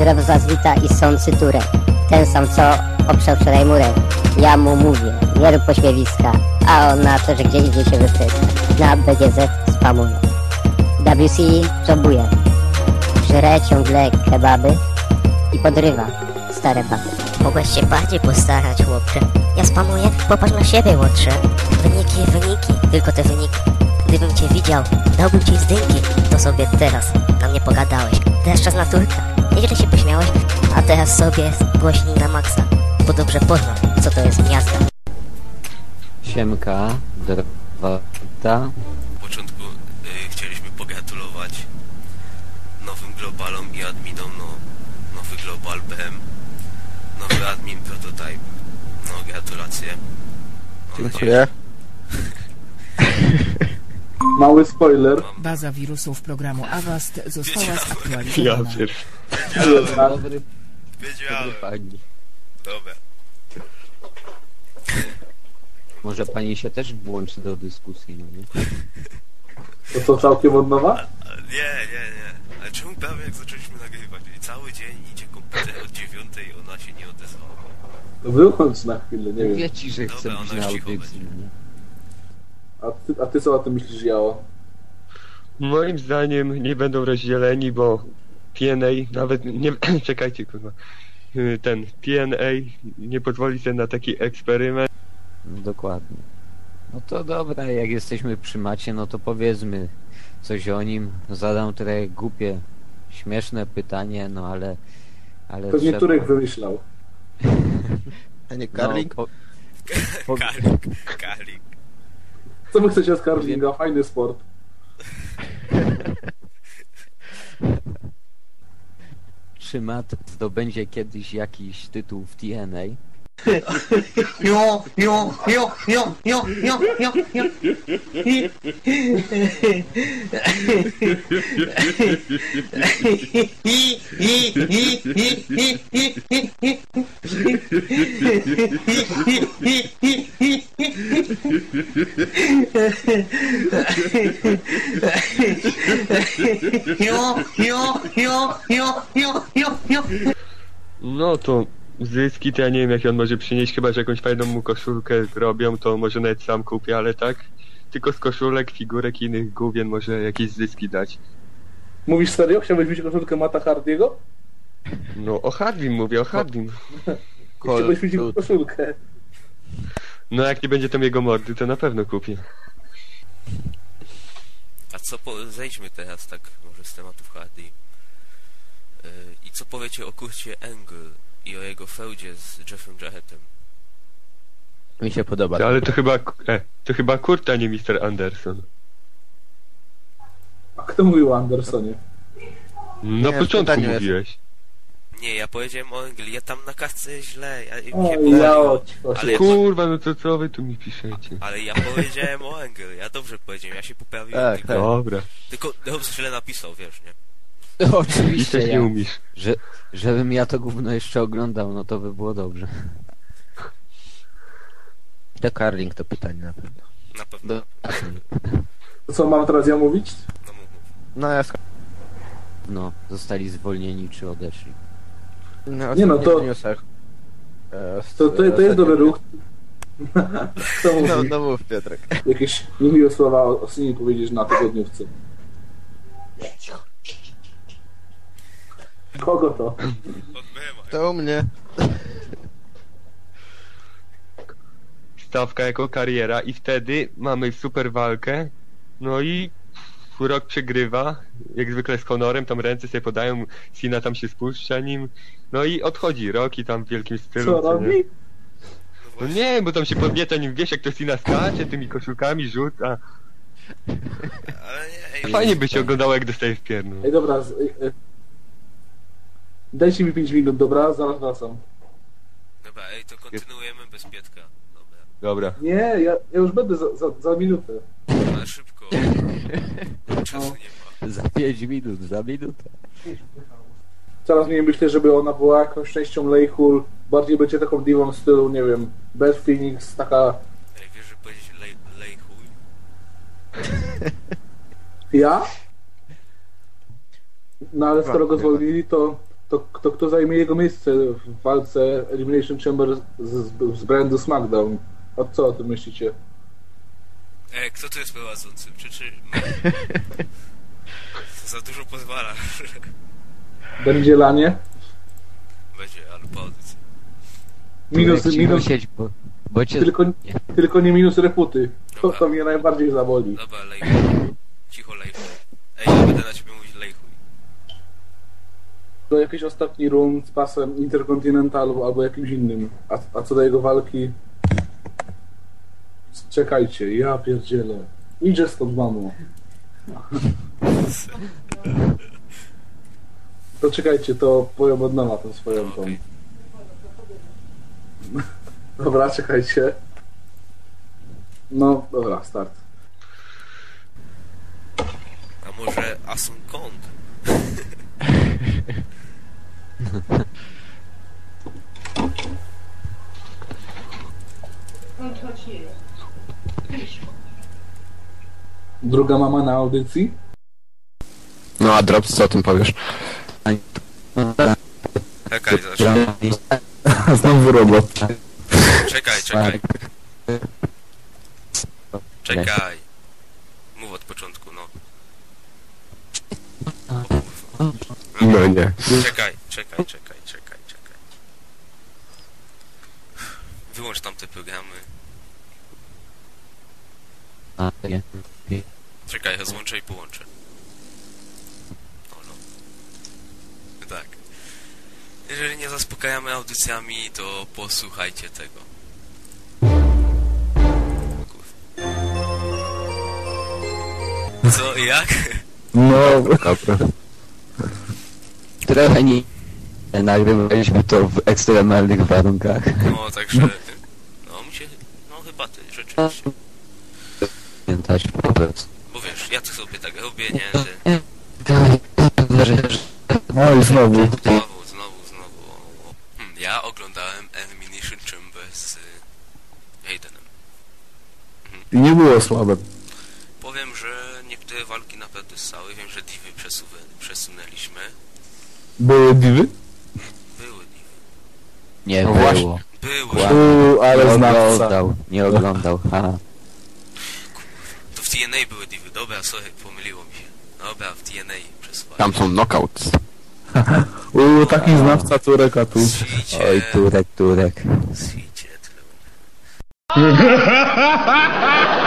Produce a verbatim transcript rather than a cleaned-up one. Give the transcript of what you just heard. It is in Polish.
Drewza zwita i sący turek. Ten sam co obszał wczoraj murek. Ja mu mówię, nie rób pośmiewiska, a on na to, że gdzie indziej się wypyta. Na B G Z spamuje. W C żobuje. Żre ciągle kebaby i podrywa stare baby. Mogłeś się bardziej postarać, chłopcze. Ja spamuję, popatrz na siebie, łotrze. Wyniki, wyniki, tylko te wyniki. Gdybym cię widział, dałbym ci zdynki. To sobie teraz na mnie pogadałeś. Teraz czas na turka. Nieźle się pośmiałeś, a teraz sobie głośnij na maksa. Bo dobrze poznam, co to jest miasta. Siemka, Drewta. W początku y, chcieliśmy pogratulować nowym globalom i adminom, no nowy global B M, nowy admin prototype, no gratulacje. Mam Dziękuję. Mały spoiler. Baza wirusów programu Avast została Wiedziałem. zaktualizowana. Ja pier... Dobry, Wiedziałem. dobry pani. Dobra. Może pani się też włączy do dyskusji, no nie? To co, całkiem od nowa? A, nie, nie, nie. Ale czemu prawie jak zaczęliśmy nagrywać? I cały dzień idzie komputer od dziewiątej, ona się nie odezwała. To wyłącz na chwilę, nie wiem. Mówię ci, że chcę Dobra, być ona na już cicho audycji, będzie. no nie? A ty, a ty co o tym myślisz, Jało? Moim zdaniem nie będą rozdzieleni, bo P N A nawet nie... Czekajcie, kurwa. Y, Ten P N A nie pozwoli sobie na taki eksperyment. No dokładnie. No to dobra, jak jesteśmy przy macie, no to powiedzmy coś o nim. Zadam trochę głupie, śmieszne pytanie, no ale... ale Pewnie trzeba... Turek wymyślał. A nie No, po... po... Karlik, karlik. Co wy chcecie z karlinga? Fajny sport. Czy Matt zdobędzie kiedyś jakiś tytuł w T N A? Jo, jo, jo, jo, jo, jo, jo, jo. Jo, jo, jo, jo, jo, jo, jo. No to zyski to ja nie wiem, jakie on może przynieść, chyba że jakąś fajną mu koszulkę zrobią, to może nawet sam kupię, ale tak tylko z koszulek, figurek i innych główien może jakieś zyski dać. Mówisz serio? Chciałbyś mieć koszulkę Mata Hardiego? No o Hardwin mówię, o Hardwin. Chciałbyś mieć jego koszulkę. No jak nie będzie tam jego mordy, to na pewno kupię. A co po... zejdźmy teraz tak może z tematów Hardy. Yy, I co powiecie o Kurcie Angle i o jego feudzie z Jeffem Jarrettem? Mi się podoba. Ale to chyba... E, to chyba Kurt, a nie mister Anderson. A kto mówił o Andersonie? Na Nie, początku pytanie jest- mówiłeś. Nie, ja powiedziałem o Angle, ja tam na kartce źle, ja, mi się O, pomyliło. Jało, Ale ja, Kurwa, no to co wy tu mi piszecie? ale ja powiedziałem o Angle, ja dobrze powiedziałem, ja się poprawiłem, Tak, tylko, tak. Dobra. tylko dobrze źle napisał, wiesz, nie? I Oczywiście, też nie ja, umiesz. że, żebym ja to gówno jeszcze oglądał, no to by było dobrze. To Carling to pytanie na pewno. Na pewno. Do... To co, mam teraz ja mówić? No mów, mów. No ja sk- No, zostali zwolnieni czy odeszli. no, Nie no, to- w newsach. E, z- To, to, to jest ostatnio- dobry ruch. Kto mówi? No, no mów Piotrek. Jakieś niemiłe słowa o, o synie powiedzieć na tygodniówce. Kogo to? Od Bema. To u mnie. Stawka jako kariera i wtedy mamy super walkę. No i Rock przegrywa, jak zwykle z honorem, tam ręce sobie podają, Cena tam się spuszcza nim. No i odchodzi Rock i tam w wielkim stylu. Co co nie? robi? No nie, bo tam się podnieca nim, wiesz jak to Cena skacze, tymi koszulkami rzuca. Ale nie, ej, Fajnie by się oglądało jak dostaje w pierdol. Ej, dobra. Z, y, y, dajcie mi pięć minut, dobra? Zaraz wracam. Dobra, ej, to kontynuujemy bez Pietka. Dobra, Dobra. Nie, ja, ja już będę za, za, za minutę. ale szybko. Czasu nie ma. Za pięć minut, za minutę. Coraz mniej myślę, żeby ona była jakąś częścią Lejhul. Bardziej będzie taką diwą w stylu, nie wiem, Beth Phoenix, taka... Ej, wiesz, że powiedzieć lej, lej chuj? Ja? No ale skoro go zwolnili, to to, to kto zajmie jego miejsce w walce Elimination Chamber z, z, z brandu SmackDown? A co o tym myślicie? E, kto tu jest prowadzącym? Czy, czy... Za dużo pozwala. Będzie lanie? Będzie, ale po audycji. Minus, Turek, minus, cicho siedź, bo, bo cię... tylko, tylko nie minus reputy. To, Dobra. to mnie najbardziej zaboli. Dobra, lejchuj. Cicho lejchuj. Ej, ja będę na ciebie mówić lejchuj. To jakiś ostatni run z pasem Interkontynentalu albo jakimś innym. A, a co do jego walki... Czekajcie, ja pierdzielę. Idzie stąd, mamo. To czekajcie, to powiem od nowa tą swoją tą. Okej. Dobra, czekajcie. No, dobra, start. A może Asun Kong? Druga mama na audycji? No a Drops, co o tym powiesz? Czekaj, zacznę. Znowu robot. Czekaj, czekaj. Czekaj. Mów od początku, no. No nie. Czekaj, czekaj, czekaj, czekaj, czekaj. Wyłącz tamte programy. A, nie. Czekaj, ja złączę i połączę. O no. Tak. Jeżeli nie zaspokajamy audycjami, to posłuchajcie tego. Kurwa. Co, jak? No, dobra. Trochę nie... Nagrywaliśmy to w ekstremalnych warunkach. No, także... No, mi się... No, chyba ty, rzeczywiście. Pamiętać, powiedz. Bo wiesz, ja to sobie tak robię, nie? Że... No i znowu. Znowu, znowu, znowu. Hmm, ja oglądałem Elimination Chamber z Haydenem. I nie było słabe. Powiem, że niektóre walki naprawdę ssały. Wiem, że divy przesuwy, przesunęliśmy. Były diwy? Były divy. Nie No było. właśnie. Były. Uuu, ale nie znawca. oglądał, nie oglądał. Ha. To w T N A były divy. Dobra, sorry, pomyliło mi się. Dobra, w T N A przesuwali. Tam są knockouts. Uuu, taki znawca Tureka tu. Świcie. Oj, Turek, Turek. Świcie, tyle.